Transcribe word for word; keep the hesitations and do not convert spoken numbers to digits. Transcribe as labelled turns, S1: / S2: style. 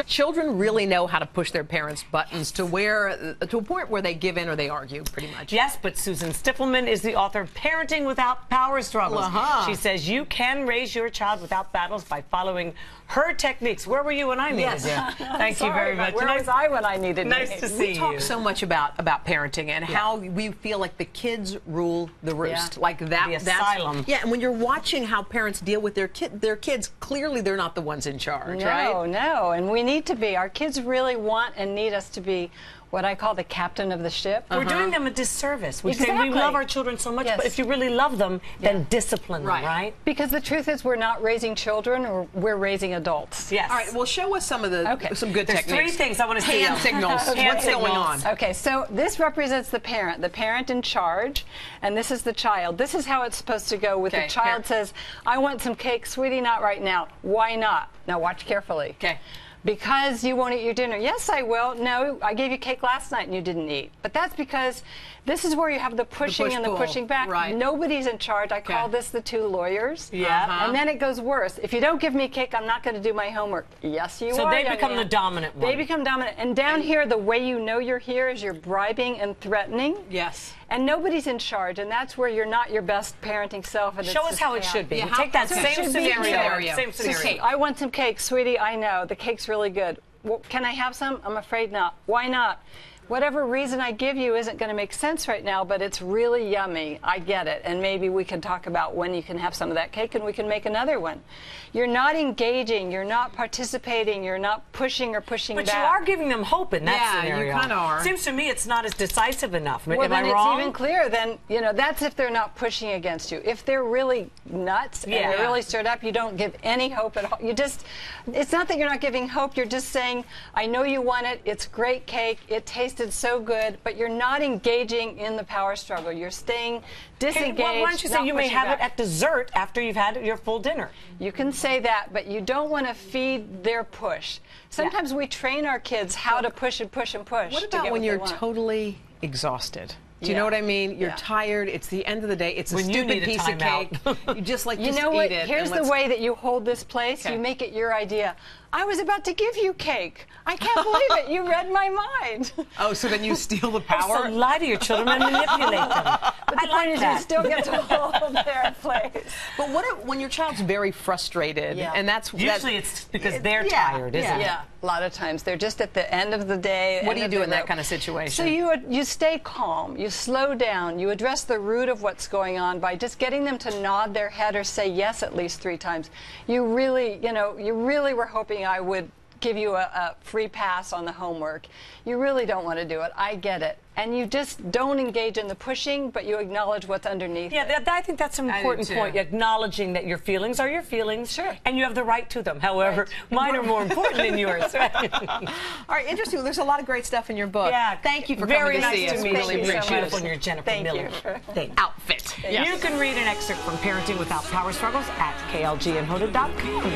S1: Children really know how to push their parents' buttons to where to a point where they give in or they argue, pretty much.
S2: Yes, but Susan Stiffelman is the author of Parenting Without Power Struggles.
S1: Uh-huh.
S2: She says you can raise your child without battles by following her techniques. Where were you when I needed
S1: Yes.
S2: you? Thank you very much.
S3: Where
S2: nice,
S3: was I when I needed
S2: Nice
S3: you?
S2: to see
S1: We talk
S2: you.
S1: so much about about parenting and
S2: Yeah.
S1: how we feel like the kids rule the roost,
S3: Yeah.
S1: like that.
S2: The
S1: that's,
S2: asylum.
S1: Yeah, and when you're watching how parents deal with their kid, their kids, clearly they're not the ones in charge,
S3: No,
S1: right?
S3: no, and we need to be. Our kids really want and need us to be what I call the captain of the ship.
S2: We're doing them a disservice. We say
S3: Exactly.
S2: we love our children so much,
S3: Yes.
S2: but if you really love them, then
S3: Yeah.
S2: discipline them,
S1: Right.
S2: right?
S3: Because the truth is we're not raising children, or we're raising adults.
S2: Yes.
S1: All right, well, show us some of the
S3: Okay.
S1: some good
S2: There's
S1: techniques.
S2: three things I want to see.
S1: Hand
S2: them.
S1: signals.
S2: Hand
S1: What's going
S2: signals.
S1: on?
S3: Okay, so this represents the parent, the parent in charge, and this is the child. This is how it's supposed to go. With
S1: Okay,
S3: the child
S1: here.
S3: says, I want some cake, sweetie, not right now. Why not? Now watch carefully.
S1: Okay.
S3: Because you won't eat your dinner. Yes, I will. No, I gave you cake last night and you didn't eat. But that's because this is where you have the pushing and the
S1: push-pull.
S3: pushing back.
S1: Right.
S3: Nobody's in charge. I call
S1: Okay.
S3: this the two lawyers.
S2: Yeah.
S1: Uh-huh.
S3: And then it goes worse. If you don't give me cake, I'm not going to do my homework. Yes, you
S2: So
S3: are.
S2: they
S3: young
S2: become
S3: man.
S2: the dominant one.
S3: They become dominant. And down here, the way you know you're here is you're bribing and threatening.
S1: Yes.
S3: And nobody's in charge, and that's where you're not your best parenting self. And
S2: Show
S3: it's
S2: us
S3: just
S2: how it
S3: chaos.
S2: should be.
S1: Yeah,
S2: We
S1: how-
S2: take that
S1: so it
S2: same
S3: should be
S2: scenario.
S1: here.
S2: Same
S1: So
S2: scenario.
S3: I want some cake, sweetie. I know the cake's really good. Well, can I have some? I'm afraid not. Why not? Whatever reason I give you isn't going to make sense right now, but it's really yummy. I get it. And maybe we can talk about when you can have some of that cake and we can make another one. You're not engaging. You're not participating. You're not pushing or pushing
S2: But
S3: back.
S2: you are giving them hope in that
S1: Yeah, you
S2: scenario.
S1: kinda are.
S2: Seems to me it's not as decisive enough.
S3: Well,
S2: Am
S3: then
S2: I
S3: it's
S2: wrong?
S3: even clearer. Then, you know, that's if they're not pushing against you. If they're really nuts
S2: Yeah.
S3: and they're really stirred up, you don't give any hope at all. You just, it's not that you're not giving hope. You're just saying, I know you want it. It's great cake. It tasted so good. But you're not engaging in the power struggle. You're staying
S2: Hey,
S3: disengaged.
S2: why why don't you say
S3: not
S2: you may
S3: pushing
S2: have
S3: back.
S2: it at dessert after you've had your full dinner?
S3: You can say that, but you don't want to feed their push. Sometimes we train our kids how to push and push and push.
S1: What
S3: to
S1: about
S3: get
S1: when
S3: what
S1: you're
S3: they want.
S1: totally exhausted? Do you
S3: Yeah.
S1: know what I mean? You're
S3: Yeah.
S1: tired. It's the end of the day. It's a
S2: When you
S1: stupid
S2: need a
S1: piece of
S2: timeout.
S1: cake. You just like
S3: You
S1: just
S3: know
S1: eat
S3: what?
S1: it.
S3: Here's
S1: and
S3: the
S1: let's-
S3: way that you hold this place.
S1: Okay.
S3: You make it your idea. I was about to give you cake. I can't believe it. You read my mind.
S1: Oh, so then you steal the
S2: So
S1: power.
S2: lie to your children and manipulate them.
S3: But the
S2: I
S3: point
S2: like
S3: is, you
S2: that.
S3: still get to hold their place.
S1: But what if, when your child's very frustrated,
S3: Yeah.
S1: and that's
S2: Usually
S1: that,
S2: it's because they're
S1: yeah,
S2: tired, isn't
S1: yeah.
S2: it?
S3: Yeah, a lot of times they're just at the end of the day.
S1: What
S3: end
S1: do you
S3: of
S1: do
S3: the
S1: in that
S3: rope.
S1: kind of situation?
S3: So you you stay calm, you slow down, you address the root of what's going on by just getting them to nod their head or say yes at least three times. You really, you know, you really were hoping I would give you a, a free pass on the homework. You really don't want to do it. I get it. And you just don't engage in the pushing, but you acknowledge what's underneath.
S2: Yeah, that, I think that's an
S1: I do
S2: important
S1: too.
S2: point, acknowledging that your feelings are your feelings,
S3: Sure.
S2: and you have the right to them. However, mine are more important than yours.
S1: All right, interesting. There's a lot of great stuff in your book.
S2: Yeah,
S1: Thank you for
S2: very
S1: coming to
S2: nice
S1: see
S2: to
S1: us.
S2: meet
S1: We really
S2: you.
S3: Thank you so
S1: appreciate
S2: Beautiful,
S1: it.
S2: and you're Jennifer
S3: Thank
S2: Miller.
S3: you.
S2: Thank you.
S1: Outfit.
S2: You can read an excerpt from Parenting Without Power Struggles at K L G and Hoda dot com.